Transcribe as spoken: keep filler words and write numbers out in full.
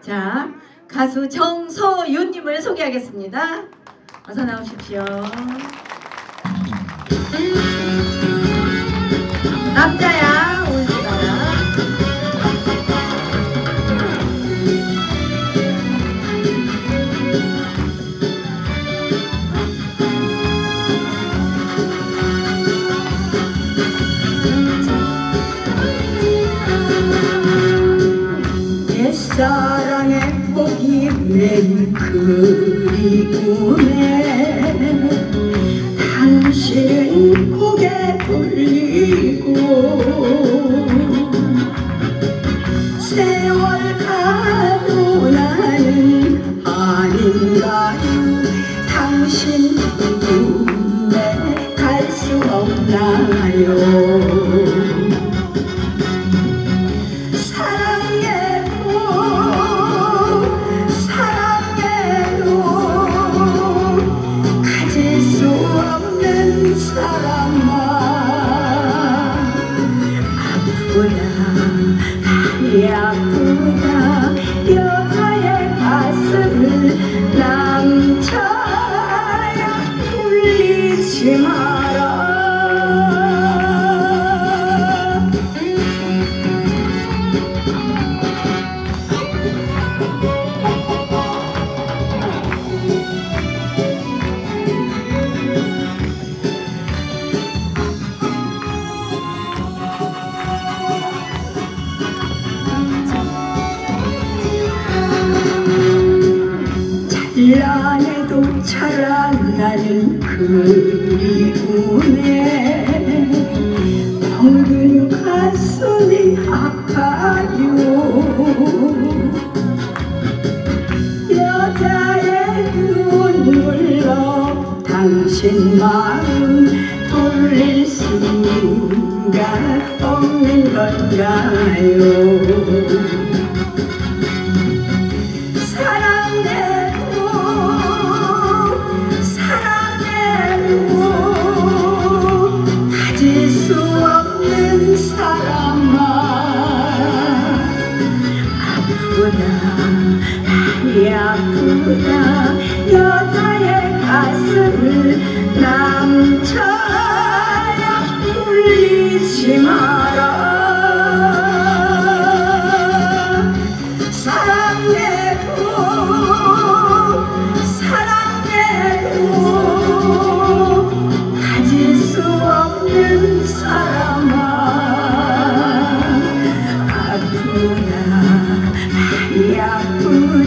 자, 가수 정소윤님을 소개하겠습니다. 어서 나오십시오. 남자야 울지마라. 사랑의 복이 맨 그리움에 당신은 고개 돌리고 세월 가도 나는 아닌가요. 당신 때문에 갈 수 없나요. 사람아 아프다 다리 아프다 여자의 가슴을 남자야 울리지 마라. 찬란해도 자라나는 그리움에 덩든 가슴이 아파요. 여자의 눈물로 당신 마음 돌릴 수가 없는 건가요. 가질 수 없는 사람아 아프다 다리 아프다 여자의 가슴을 남자야 울리지 마라. 사랑해도 사랑해도 가질 수 없는 사람아 아프다 다리 아프다